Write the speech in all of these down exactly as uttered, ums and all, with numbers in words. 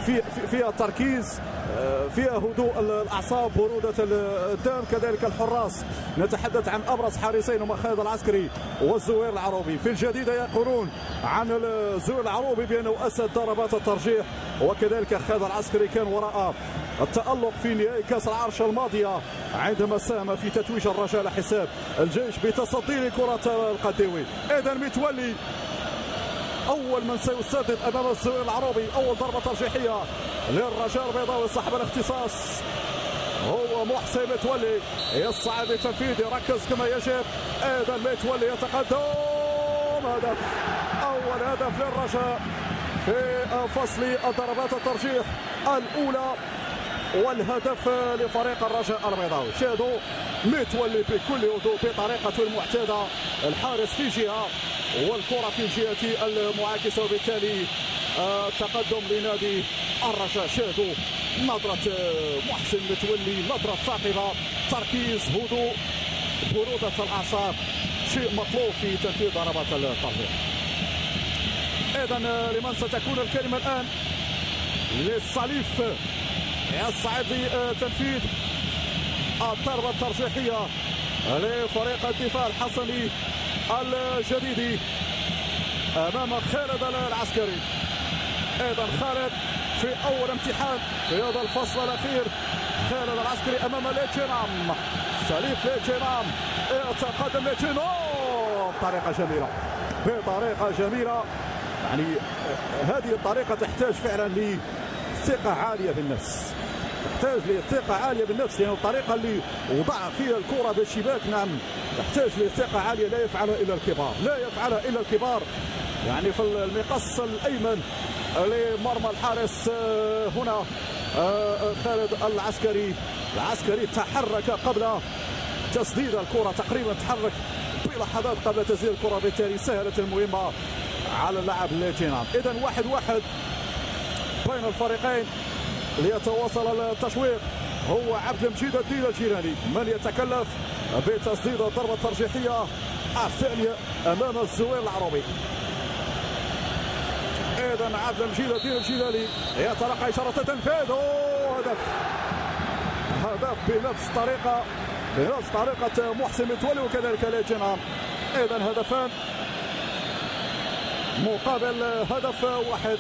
في فيها تركيز، فيها هدوء الاعصاب، بروده الدم، كذلك الحراس. نتحدث عن ابرز حارسين هما خالد العسكري والزوير العروبي. في الجديده يقولون عن الزوير العروبي بانه اسد ضربات الترجيح، وكذلك خالد العسكري كان وراء التألق في نهائي كأس العرش الماضية عندما ساهم في تتويج الرجاء على حساب الجيش بتصدي لكرة القديوي. إذا متولي أول من سيسدد أمام الزوير العروبي. أول ضربة ترجيحية للرجاء البيضاوي صاحب الاختصاص هو محسن متولي، يصعد لتنفيذ، يركز كما يجب. إذا متولي يتقدم، هدف، أول هدف للرجاء في فصل الضربات الترجيح الأولى، والهدف لفريق الرجاء البيضاوي. شاهدوا متولي بكل هدوء بطريقته المعتادة، الحارس في جهة والكرة في الجهة المعاكسة، وبالتالي تقدم لنادي الرجاء. شاهدوا نظرة محسن متولي، نظرة ثاقبة، تركيز، هدوء، برودة الأعصاب، شيء مطلوب في تنفيذ ضربات الترجيح. إذا لمن ستكون الكلمة الآن؟ للصليف، يصعد لتنفيذ الضربة الترجيحية لفريق الدفاع الحصني الجديدي أمام خالد العسكري. أيضا خالد في أول امتحان في هذا الفصل الأخير. خالد العسكري أمام ليتشينام، سليف ليتشينام، يتقدم ليتشينام بطريقة جميلة، بطريقة جميلة. يعني هذه الطريقة تحتاج فعلا لثقة عالية بالنفس، تحتاج لثقة عالية بالنفس، لأن يعني الطريقة اللي وضع فيها الكرة بالشباك نعم تحتاج لثقة عالية لا يفعلها إلا الكبار، لا يفعلها إلا الكبار. يعني في المقص الأيمن لمرمى الحارس هنا خالد العسكري، العسكري تحرك قبل تسديد الكرة، تقريبا تحرك بلحظات قبل تسديد الكرة، بالتالي سهلت المهمة على اللاعب ليتشينام. إذا واحد واحد بين الفريقين. ليتواصل التشويق هو عبد المجيد الدين الجيلاني من يتكلف بتسديد الضربة الترجيحية الثانية أمام الزوير العروبي. إذا عبد المجيد الدين الجيلاني يتلقى إشارة تنفيذ، هدف، هدف بنفس طريقة بنفس طريقة محسن متولي وكذلك ليتشينام. إذا هدفان مقابل هدف واحد.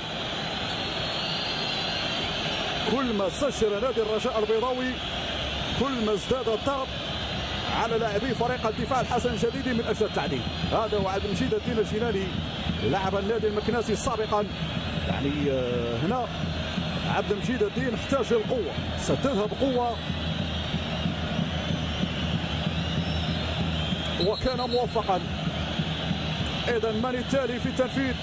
كل ما سجل نادي الرجاء البيضاوي كل ما ازداد الضغط على لاعبي فريق الدفاع الحسن الجديدي من اجل التعديل. هذا هو عبد المجيد الدين الجيلاني، لاعب النادي المكناسي سابقا. يعني هنا عبد المجيد الدين احتاج للقوه، سددها بقوه وكان موفقا. اذا من التالي في التنفيذ؟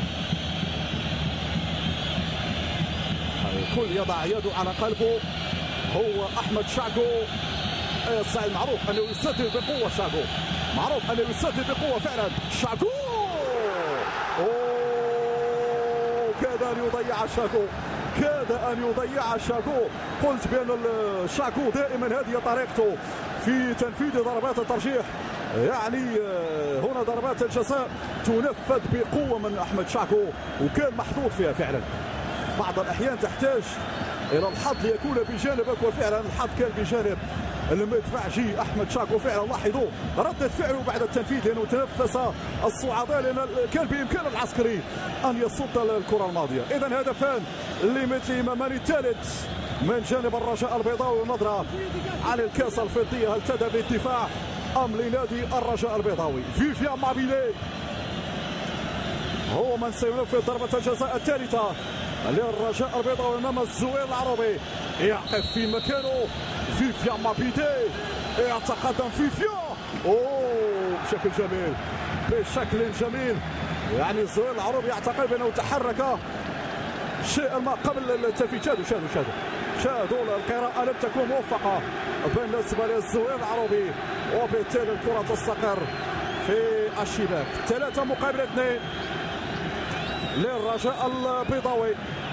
الكل يضع يده على قلبه، هو احمد شاكو. الصعيد معروف انه يسدد بقوه، شاكو معروف انه يسدد بقوه فعلا. شاكو اوه كاد ان يضيع شاكو، كاد ان يضيع شاكو. قلت بان شاكو دائما هذه طريقته في تنفيذ ضربات الترجيح. يعني هنا ضربات الجزاء تنفذ بقوه من احمد شاكو وكان محظوظ فيها فعلا. بعض الأحيان تحتاج إلى الحظ ليكون بجانبك، وفعلا الحظ كان بجانب المدفع جي أحمد شاكو. فعلا لاحظوا ردة فعله بعد التنفيذ لأنه تنفس الصعداء، لأن كان بإمكان العسكري أن يصد الكرة الماضية. إذا هدفان لمثل ماماني الثالث من جانب الرجاء البيضاوي. ونظرة على الكأس الفضية، هل تذهب للدفاع أم لنادي الرجاء البيضاوي؟ فيفيان مابيلي هو من سينفذ ضربة الجزاء الثالثة للرجاء البيضاوي امام الزوير العروبي. يقف في مكانه فيفيان مابيدي، يتقدم فيفيان اوه بشكل جميل، بشكل جميل. يعني الزوير العروبي يعتقد انه تحرك شيئا ما قبل التنفيذ. شاهدوا شاهدوا شاهدوا شاهدوا القراءة لم تكن موفقة بالنسبة للزوير العروبي، وبالتالي الكرة تستقر في الشباك. ثلاثة مقابل اثنين للرجاء البيضاوي.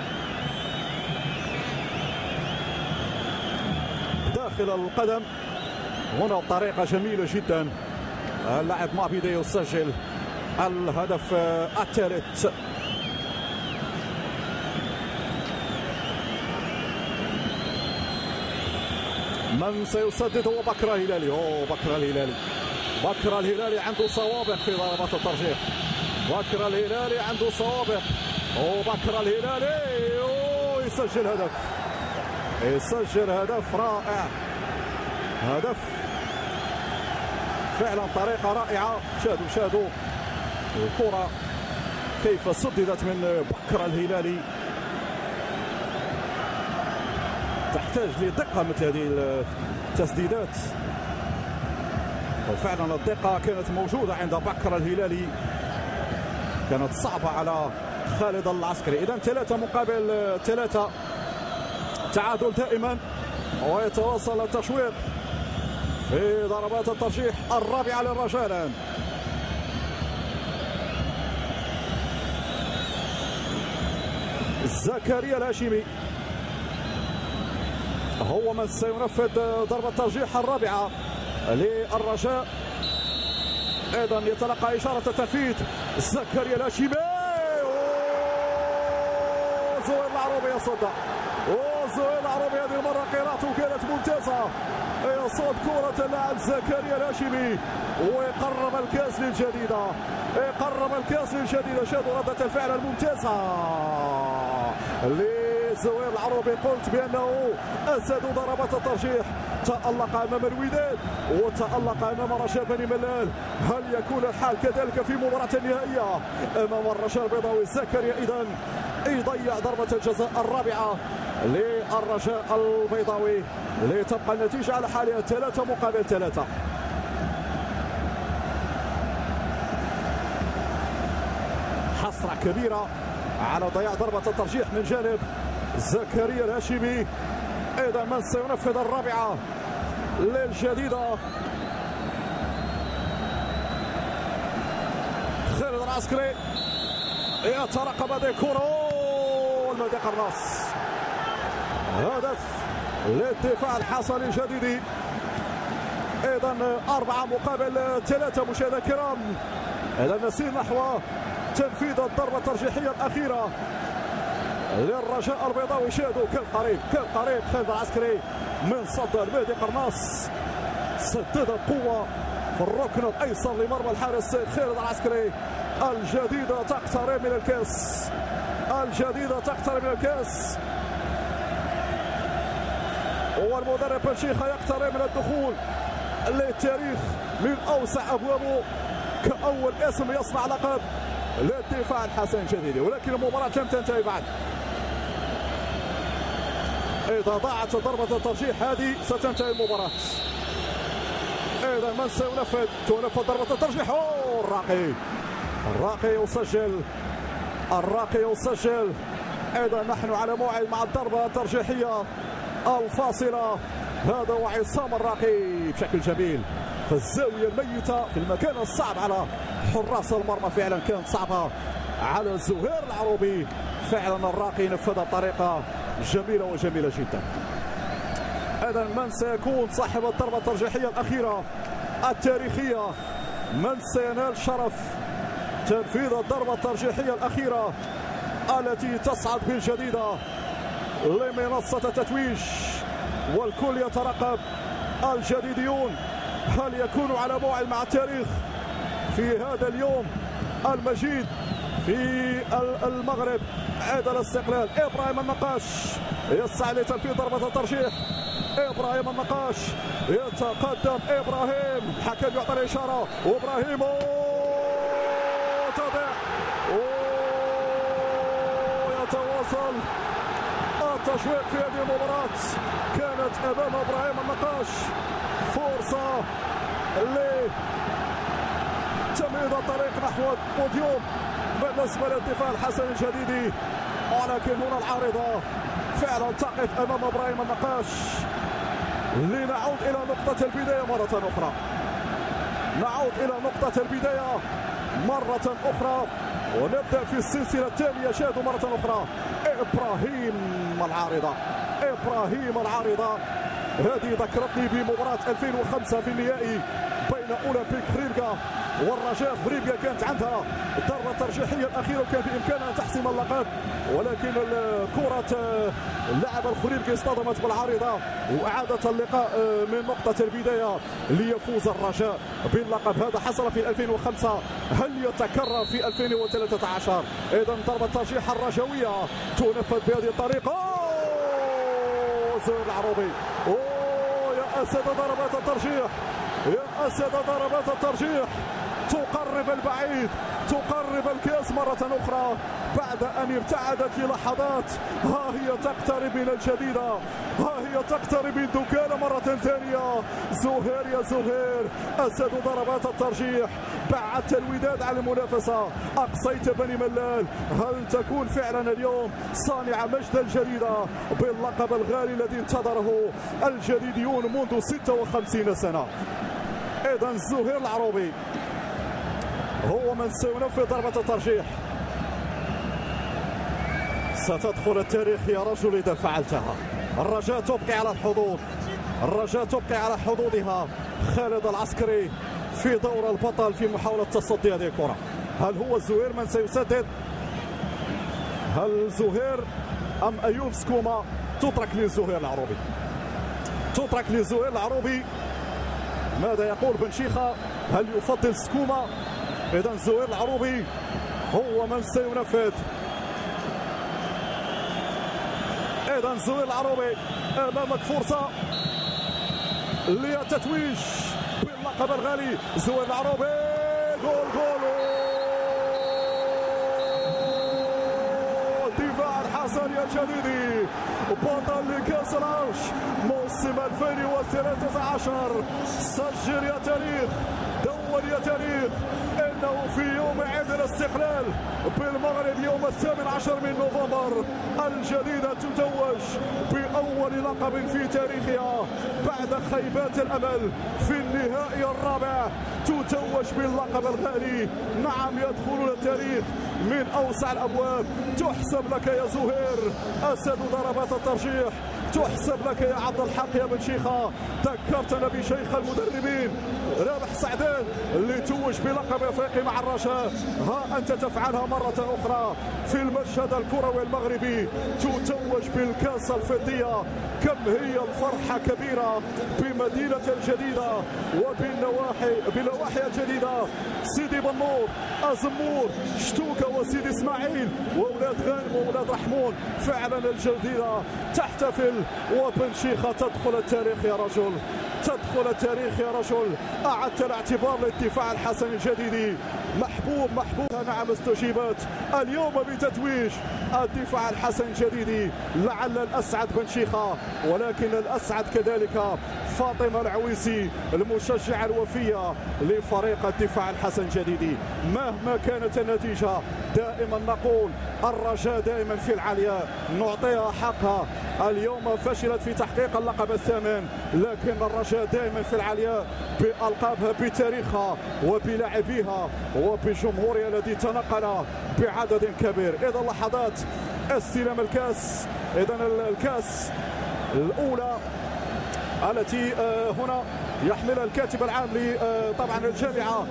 داخل القدم هنا بطريقة جميلة جدا اللاعب مابيدي يسجل الهدف الثالث. من سيسدد هو بكر الهلالي. اوه بكر الهلالي، بكر الهلالي عنده سوابق في ضربات الترجيح. بكر الهلالي عنده سوابق. اوه بكر الهلالي اوه يسجل هدف، يسجل هدف رائع، هدف فعلا طريقة رائعة. شاهدوا شاهدوا الكرة كيف سددت من بكر الهلالي. تحتاج لدقة مثل هذه التسديدات، وفعلا الدقة كانت موجودة عند بكر الهلالي، كانت صعبة على خالد العسكري. إذا ثلاثة مقابل ثلاثة، تعادل دائما، ويتواصل التشويق في ضربات الترجيح الرابعة للرجاء. الآن زكريا الهاشمي هو من سينفذ ضربة الترجيح الرابعة للرجاء. ايضا يتلقى اشاره التنفيذ زكريا الهاشمي. زهير العروبي يصد، وزهير العروبي هذه المره قراءته كانت ممتازه، يصد كره اللاعب زكريا الهاشمي ويقرب الكاس للجديده، يقرب الكاس للجديده. شاهدوا رده الفعل الممتازه لزهير العروبي. قلت بانه اسد ضربات الترجيح، تألق امام الوداد وتألق امام رجاء بني ملال. هل يكون الحال كذلك في مباراة النهائية امام الرجاء البيضاوي؟ زكريا اذا يضيع ضربة الجزاء الرابعة للرجاء البيضاوي لتبقى النتيجة على حالها ثلاثة مقابل ثلاثة. حسرة كبيرة على ضياع ضربة الترجيح من جانب زكريا الهاشمي. ايضا من سينفذ الرابعة للجديدة خالد العسكري، يترقب هذه الكرة والمدى قرناص. هدف للدفاع الحصري الجديدي. ايضا أربعة مقابل ثلاثة مشاهدينا الكرام. إذا نسير نحو تنفيذ الضربة الترجيحية الأخيرة للرجاء البيضاوي. شاهدوا كان قريب، كان قريب خالد العسكري من صد المهدي قرناص، سدد القوة في الركن الأيسر لمرمى الحارس خالد العسكري. الجديدة تقترب من الكاس، الجديدة تقترب من الكاس، والمدرب بنشيخة يقترب من الدخول للتاريخ من أوسع أبوابه كأول اسم يصنع لقب للدفاع الحسن الجديدي. ولكن المباراة لم تنتهي بعد. إذا ضاعت ضربة الترجيح هذه ستنتهي المباراة. إذا من سينفذ؟ تنفذ ضربة الترجيح. أوه الراقي، الراقي يسجل، الراقي يسجل. إذا نحن على موعد مع الضربة الترجيحية الفاصلة. هذا هو عصام الراقي بشكل جميل في الزاوية الميتة في المكان الصعب على حراس المرمى. فعلا كانت صعبة على زهير العروبي. فعلا الراقي نفذها بطريقة جميلة وجميلة جدا. إذا من سيكون صاحب الضربة الترجيحية الأخيرة التاريخية؟ من سينال شرف تنفيذ الضربة الترجيحية الأخيرة التي تصعد بالجديدة لمنصة التتويج والكل يترقب؟ الجديديون هل يكونوا على موعد مع التاريخ في هذا اليوم المجيد في المغرب عيد الاستقلال؟ ابراهيم النقاش يسعى لتنفيذ ضربة الترجيح. ابراهيم النقاش يتقدم، ابراهيم الحكم يعطي الاشاره، وابراهيم تضيع ويتواصل التشويق في هذه المباراة. كانت امام ابراهيم النقاش فرصة لتمهيد الطريق نحو البوديوم بالنسبة للدفاع الحسن الجديدي، ولكن هنا العارضة فعلا تقف امام ابراهيم النقاش. لنعود الى نقطة البداية مرة اخرى، نعود الى نقطة البداية مرة اخرى ونبدأ في السلسلة الثانية. شاهدوا مرة اخرى ابراهيم العارضة، ابراهيم العارضة. هذه ذكرتني بمباراة ألفين وخمسة في النهائي بين اولمبيك ريغا والرجاء بريبيا كانت عندها الضربه الترجيحيه الاخيره وكان بامكانها ان تحسم اللقب، ولكن كره اللاعب الخليبي اصطدمت بالعارضه واعادت اللقاء من نقطه البدايه ليفوز الرجاء باللقب. هذا حصل في ألفين وخمسة، هل يتكرر في ألفين وثلاثة عشر؟ اذا ضربه الترجيح الرجويه تنفذ بهذه الطريقه. زهير العروبي، اوه يا اسد ضربات الترجيح، يا اسد ضربات الترجيح، تقرب البعيد، تقرب الكاس مرة أخرى بعد أن ابتعدت للحظات. ها هي تقترب من الجديدة، ها هي تقترب من دكان مرة ثانية. زهير يا زهير، أسد ضربات الترجيح، بعدت الوداد عن المنافسة، أقصيت بني ملال. هل تكون فعلا اليوم صانع مجد الجديدة باللقب الغالي الذي انتظره الجديديون منذ ستة وخمسين سنة؟ إذا زهير العروبي هو من سينفذ ضربة الترجيح. ستدخل التاريخ يا رجل إذا فعلتها. الرجاء تبقي على الحظوظ، الرجاء تبقي على حظوظها. خالد العسكري في دور البطل في محاولة تصدي هذه الكرة. هل هو زهير من سيسدد؟ هل زهير أم أيوب سكوما؟ تترك لزهير العروبي، تترك لزهير العروبي. ماذا يقول بن شيخة؟ هل يفضل سكوما؟ إذا زهير العروبي هو من سينفذ. إذا زهير العروبي أمامك فرصة للتتويج باللقب الغالي. زهير العروبي، جول جول دفاع الحسن يا جديدي، بطل لكأس العرش موسم ألفين وثلاثة عشر. سجل يا تاريخ، دون يا تاريخ، انه في يوم عيد الاستقلال بالمغرب يوم الثامن عشر من نوفمبر الجديدة تتوج بأول لقب في تاريخها بعد خيبات الأمل. في النهائي الرابع تتوج باللقب الغالي. نعم، يدخلون التاريخ من أوسع الأبواب. تحسب لك يا زهير أسد ضربات الترجيح، تحسب لك يا عبد الحق يا بن شيخة. ذكرتنا بشيخ المدربين رابح سعدان اللي توج بلقب افريقي مع الرجاء. ها انت تفعلها مرة اخرى في المشهد الكروي المغربي، تتوج بالكاس الفضية. كم هي الفرحة كبيرة بمدينة الجديدة وبالنواحي بالنواحي الجديدة. سيدي بن نور، أزمور، شتوكة وسيدي اسماعيل واولاد غانم واولاد رحمون، فعلا الجديدة تحتفل. وبن شيخة تدخل التاريخ يا رجل، تدخل التاريخ يا رجل. أعدت الاعتبار للدفاع الحسن الجديدي. محبوب محبوب، نعم استجيبت اليوم بتتويج الدفاع الحسن الجديدي. لعل الأسعد بن شيخة، ولكن الأسعد كذلك فاطمة العويسي المشجعة الوفية لفريق الدفاع الحسن الجديدي. مهما كانت النتيجة دائما نقول الرجاء دائما في العليا، نعطيها حقها. اليوم فشلت في تحقيق اللقب الثامن، لكن الرجاء دائما في العليا بألقابها، بتاريخها وبلاعبيها وبجمهورها الذي تنقل بعدد كبير. إذا لحظات استلام الكاس، إذا الكاس الأولى التي هنا يحملها الكاتب العام طبعا الجامعة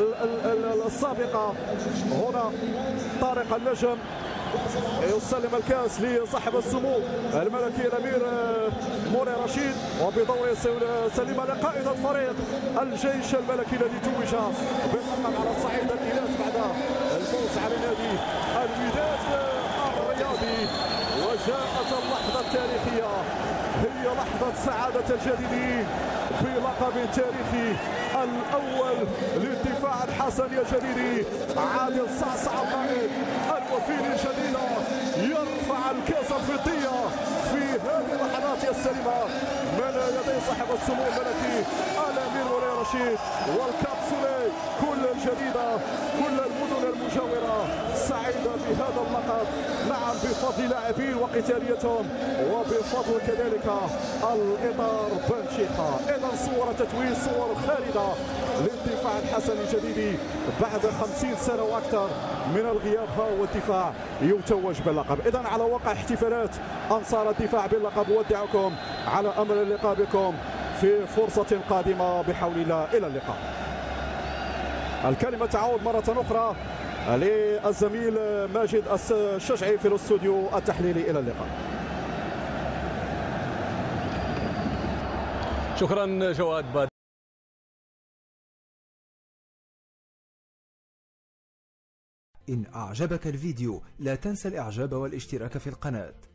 السابقة هنا طارق النجم، يسلم الكاس لصاحب السمو الملكي الامير مولاي رشيد، وبدوره سلم لقائد الفريق الجيش الملكي الذي توج باللقب على الصعيد الإيلات بعد الفوز على نادي الوداد الرياضي. وجاءت اللحظة التاريخية، هي لحظة سعادة الجديدين بلقب تاريخي الأول للدفاع الحسن يا جديدي. عادل صعصع القائد الوفي الجديدة يرفع الكاس الفضية في هذه اللحظات السليمة من يدي صاحب السمو الملكي الأمير مولاي رشيد والكابسولي. كل الجديدة، كل المدن المجاورة سعيدة بهذا اللقب، نعم بفضل لاعبين وقتاليتهم وبفضل كذلك الإطار بن شيخة. إذا صور تتويج، صور خالدة للدفاع الحسن الجديدي بعد خمسين سنة وأكثر من الغياب. ها هو الدفاع يتوج باللقب. إذا على وقع احتفالات أنصار الدفاع باللقب، ودعكم على أمل اللقاء بكم في فرصة قادمة بحول الله. إلى اللقاء. الكلمة تعود مرة أخرى للزميل ماجد الشجعي في الاستوديو التحليلي. إلى اللقاء. شكرا جواد. إن أعجبك الفيديو لا تنسى الإعجاب والاشتراك في القناة.